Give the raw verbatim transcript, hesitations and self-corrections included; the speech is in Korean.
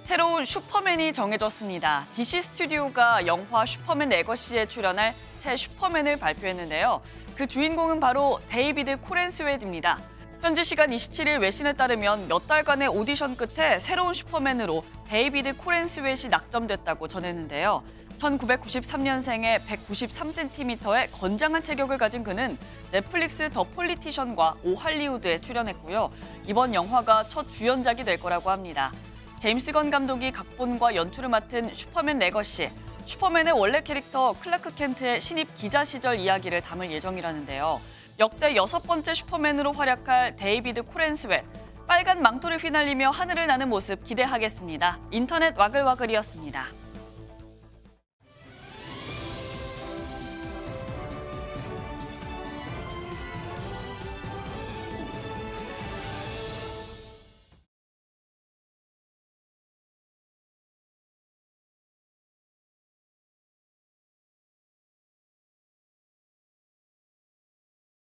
새로운 슈퍼맨이 정해졌습니다. 디씨 스튜디오가 영화 슈퍼맨 레거시에 출연할 새 슈퍼맨을 발표했는데요. 그 주인공은 바로 데이비드 코렌스웨드입니다. 현지 시간 이십칠 일 외신에 따르면 몇 달간의 오디션 끝에 새로운 슈퍼맨으로 데이비드 코렌스웨드이 낙점됐다고 전했는데요. 천구백구십삼 년생의 백구십삼 센티미터의 건장한 체격을 가진 그는 넷플릭스 더 폴리티션과 오할리우드에 출연했고요. 이번 영화가 첫 주연작이 될 거라고 합니다. 제임스 건 감독이 각본과 연출을 맡은 슈퍼맨 레거시, 슈퍼맨의 원래 캐릭터 클라크 켄트의 신입 기자 시절 이야기를 담을 예정이라는데요. 역대 여섯 번째 슈퍼맨으로 활약할 데이비드 코렌스웨드, 빨간 망토를 휘날리며 하늘을 나는 모습 기대하겠습니다. 인터넷 와글와글이었습니다.